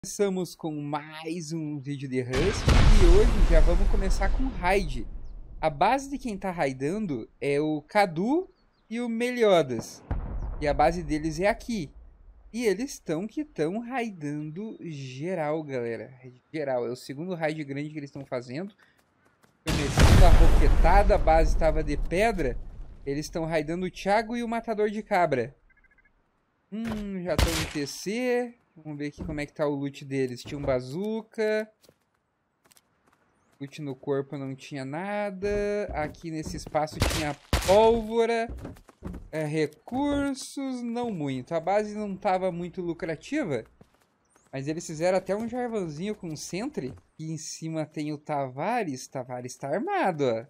Começamos com mais um vídeo de Rust e hoje já vamos começar com raid. A base de quem tá raidando é o Cadu e o Meliodas. E a base deles é aqui. E eles estão raidando geral, galera. Geral, é o segundo raid grande que eles estão fazendo. Começando a roquetada, a base estava de pedra. Eles estão raidando o Thiago e o Matador de Cabra. Já estão no TC. Vamos ver aqui como é que tá o loot deles. Tinha um bazooka. Loot no corpo não tinha nada. Aqui nesse espaço tinha pólvora. Recursos, não muito. A base não estava muito lucrativa. Mas eles fizeram até um Jarvanzinho com Sentry. E em cima tem o Tavares. Tavares tá armado, ó.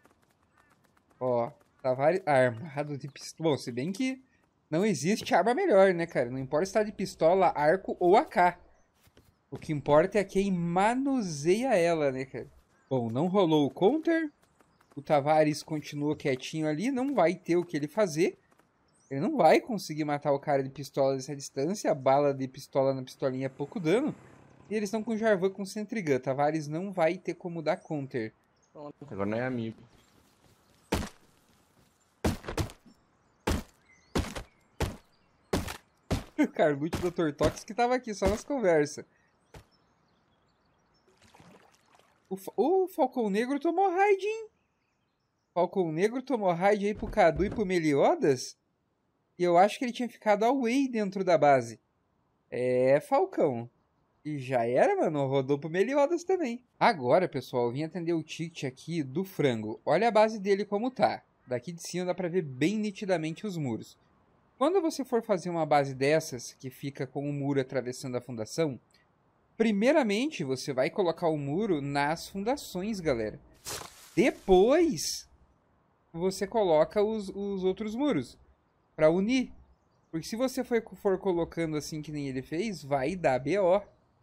Ó, Tavares armado de pistola. Bom, se bem que não existe arma melhor, né, cara? Não importa se tá de pistola, arco ou AK. O que importa é quem manuseia ela, né, cara? Bom, não rolou o counter. O Tavares continua quietinho ali. Não vai ter o que ele fazer. Ele não vai conseguir matar o cara de pistola dessa distância. A bala de pistola na pistolinha é pouco dano. E eles estão com o Jarvan com Sentrigun. Tavares não vai ter como dar counter. Agora não é amigo. Cara, o loot do Dr. Tox que tava aqui só nas conversas. O Falcão Negro tomou raid, hein? Falcão Negro tomou raid aí pro Cadu e pro Meliodas. E eu acho que ele tinha ficado away dentro da base. É, Falcão. E já era, mano. Rodou pro Meliodas também. Agora, pessoal, eu vim atender o ticket aqui do frango. Olha a base dele como tá. Daqui de cima dá pra ver bem nitidamente os muros. Quando você for fazer uma base dessas, que fica com o muro atravessando a fundação, primeiramente você vai colocar o muro nas fundações, galera. Depois, você coloca os outros muros para unir. Porque se você for colocando assim que nem ele fez, vai dar BO.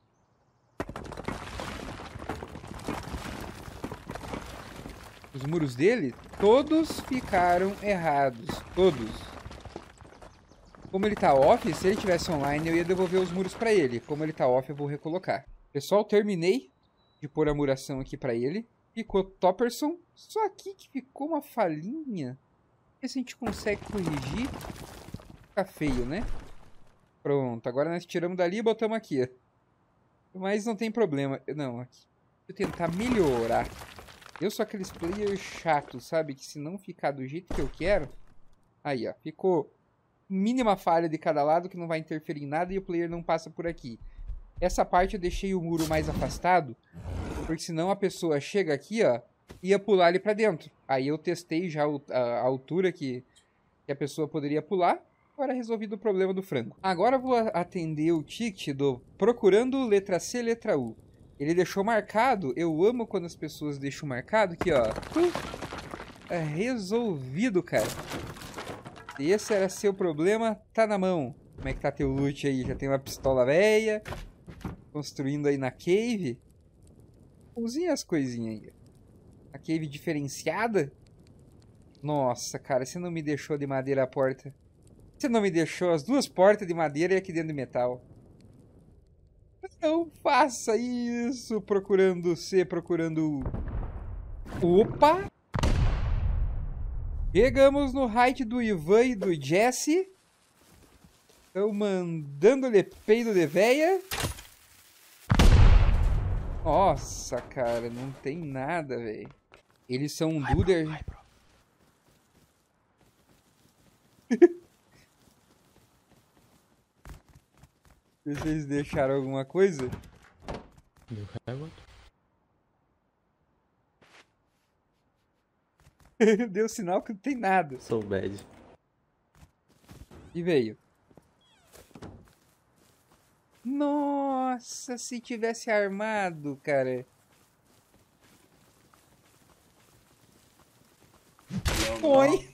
Os muros dele, todos ficaram errados. Todos. Como ele tá off, se ele tivesse online, eu ia devolver os muros pra ele. Como ele tá off, eu vou recolocar. Pessoal, terminei de pôr a muração aqui pra ele. Ficou topperson. Só aqui que ficou uma falhinha. Ver se a gente consegue corrigir. Fica feio, né? Pronto, agora nós tiramos dali e botamos aqui. Mas não tem problema. Não, aqui. Deixa eu tentar melhorar. Eu sou aqueles players chatos, sabe? Que se não ficar do jeito que eu quero... Aí, ó. Ficou... mínima falha de cada lado que não vai interferir em nada e o player não passa por aqui. Essa parte eu deixei o muro mais afastado, porque senão a pessoa chega aqui, ó, ia pular ali pra dentro. Aí eu testei já a altura que a pessoa poderia pular. Agora resolvido o problema do frango. Agora eu vou atender o ticket do procurando letra C, letra U. Ele deixou marcado, eu amo quando as pessoas deixam marcado aqui, ó. É resolvido, cara. Se esse era seu problema, tá na mão. Como é que tá teu loot aí? Já tem uma pistola velha. Construindo aí na cave. Cozinha as coisinhas aí. A cave diferenciada. Nossa, cara, você não me deixou de madeira a porta. Você não me deixou as duas portas de madeira e aqui dentro de metal. Não faça isso. Procurando C, procurando... Opa! Chegamos no raid do Ivan e do Jesse. Estão mandando-lhe peido de véia. Nossa, cara, não tem nada, velho. Eles são um duder. Vocês deixaram alguma coisa? Deu sinal que não tem nada. Sou bad. E veio. Nossa, se tivesse armado, cara. Oi.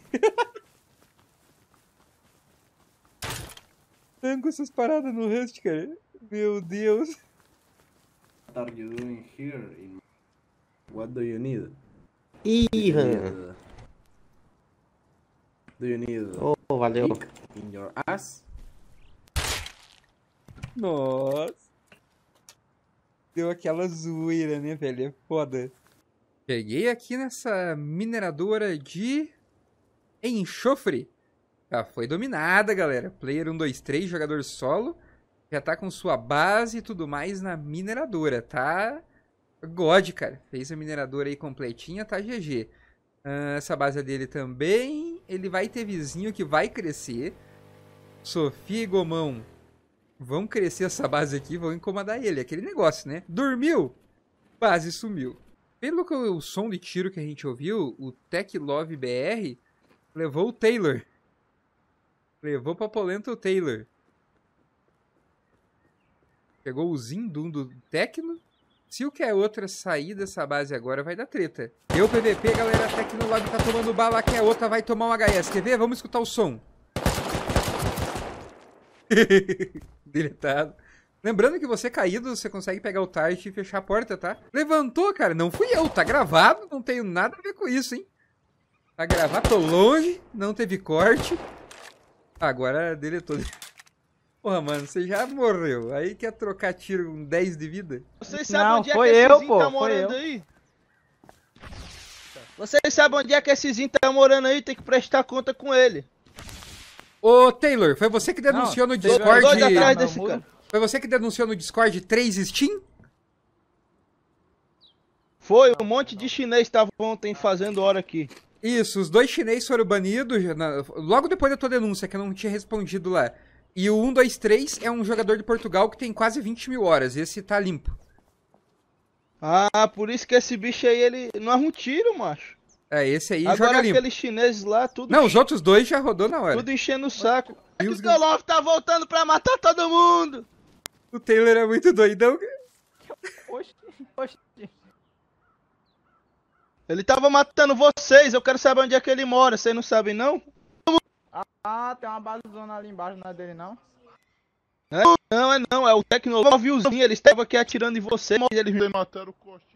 Tanco essas paradas no Rust, cara. Meu Deus. What are you doing here? What do you need? Ivan! Do you need Oh, valeu. kick in your ass? Nossa. Deu aquela zoeira, né, velho? É foda. Cheguei aqui nessa mineradora de enxofre. Já foi dominada, galera. Player 1, 2, 3, jogador solo. Já tá com sua base e tudo mais na mineradora. Tá God, cara. Fez a mineradora aí completinha, tá GG. Essa base é dele também. Ele vai ter vizinho que vai crescer. Sofia e Gomão vão crescer essa base aqui, vão incomodar ele. Aquele negócio, né? Dormiu, base sumiu. Pelo que o som de tiro que a gente ouviu, o Tech Love BR levou o Taylor. Levou pra polenta o Taylor. Pegou o Zindum do Tecno. Se o que é outra sair dessa base agora, vai dar treta. Deu PVP, galera. A Tecno Love tá tomando bala, que a outra vai tomar um HS. Quer ver? Vamos escutar o som. Deletado. Lembrando que você caído, você consegue pegar o target e fechar a porta, tá? Levantou, cara. Não fui eu. Tá gravado. Não tenho nada a ver com isso, hein? Tá gravado. Tô longe. Não teve corte. Agora deletou. Porra, mano. Você já morreu. Aí quer trocar tiro com 10 de vida? Vocês sabem onde é que esse Zinho tá morando aí? Vocês sabem onde é que esse Zinho tá morando aí? Tem que prestar conta com ele. Ô, Taylor, foi você que denunciou no Discord... Dois atrás desse cara. Foi você que denunciou no Discord 3 Steam? Foi, um monte de chinês estavam ontem fazendo hora aqui. Isso, os 2 chineses foram banidos logo depois da tua denúncia, que eu não tinha respondido lá. E o 123 é um jogador de Portugal que tem quase 20 mil horas. Esse tá limpo. Ah, por isso que esse bicho aí, ele não arruma um tiro, macho. É, esse aí agora joga limpo. Aqueles chineses lá, tudo... Não, os outros 2 já rodou na hora. Tudo enchendo o saco. E O Love tá voltando pra matar todo mundo. O Taylor é muito doidão. Oxi. Ele tava matando vocês, eu quero saber onde é que ele mora, vocês não sabem não? Ah, tem uma base zona ali embaixo, não é dele não? Não, é o Tecnoloviozinho, ele estava aqui atirando em você, mas eles me mataram o coxinha.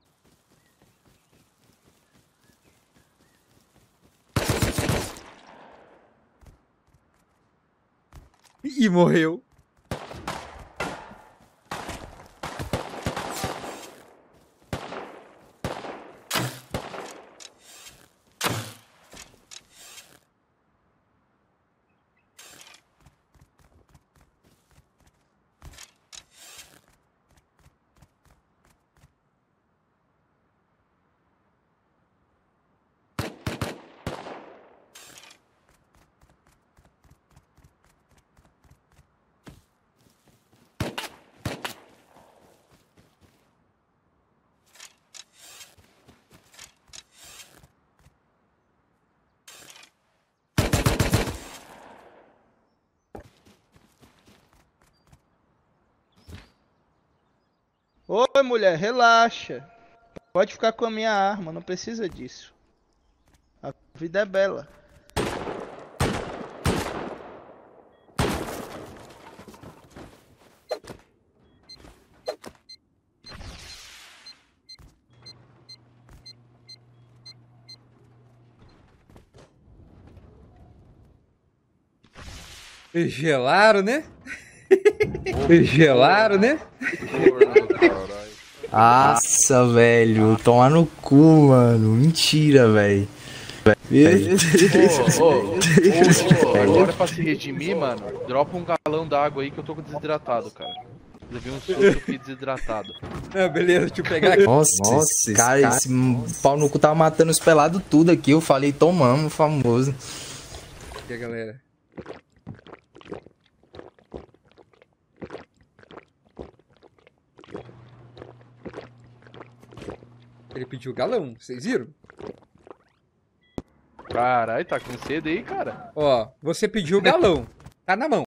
E morreu. Oi, mulher, relaxa. Pode ficar com a minha arma, não precisa disso. A vida é bela. Gelaram, né? Gelaram, né? Nossa, velho. Toma no cu, mano. Mentira, velho. Agora pra se redimir, mano, dropa um galão d'água aí que eu tô desidratado, cara. Levei um susto, fiquei desidratado. Ah, beleza, deixa eu pegar aqui. Nossa, esse pau no cu tava matando os pelados tudo aqui. Eu falei, tomamos, famoso. Aqui, galera. Ele pediu galão, vocês viram? Caralho, tá com sede aí, cara? Ó, você pediu galão. Tá na mão.